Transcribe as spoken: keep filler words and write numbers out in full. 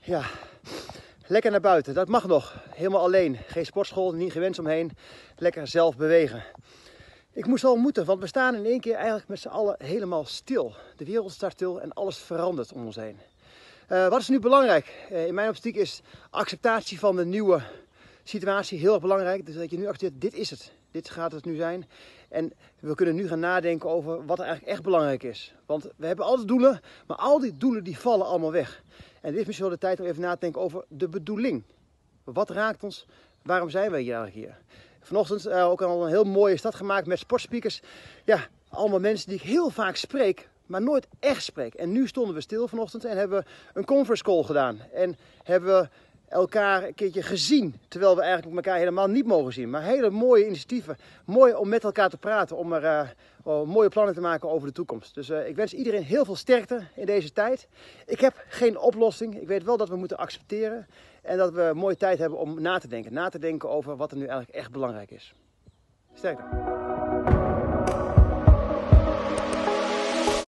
Ja, lekker naar buiten. Dat mag nog. Helemaal alleen. Geen sportschool, niet gewend omheen. Lekker zelf bewegen. Ik moest al moeten, want we staan in één keer eigenlijk met z'n allen helemaal stil. De wereld staat stil en alles verandert om ons heen. Uh, wat is nu belangrijk? Uh, in mijn optiek is acceptatie van de nieuwe situatie heel erg belangrijk. Dus dat je nu accepteert, dit is het. Dit gaat het nu zijn. En we kunnen nu gaan nadenken over wat er eigenlijk echt belangrijk is. Want we hebben altijd doelen, maar al die doelen die vallen allemaal weg. En dit is misschien wel de tijd om even na te denken over de bedoeling. Wat raakt ons? Waarom zijn wij hier eigenlijk hier? Vanochtend uh, ook al een heel mooie stad gemaakt met sportspeakers. Ja, allemaal mensen die ik heel vaak spreek, maar nooit echt spreek. En nu stonden we stil vanochtend en hebben we een conference call gedaan. En hebben we elkaar een keertje gezien, terwijl we eigenlijk elkaar helemaal niet mogen zien. Maar hele mooie initiatieven. Mooi om met elkaar te praten, om er uh, oh, mooie plannen te maken over de toekomst. Dus uh, ik wens iedereen heel veel sterkte in deze tijd. Ik heb geen oplossing. Ik weet wel dat we moeten accepteren. En dat we een mooie tijd hebben om na te denken. Na te denken over wat er nu eigenlijk echt belangrijk is. Sterkte.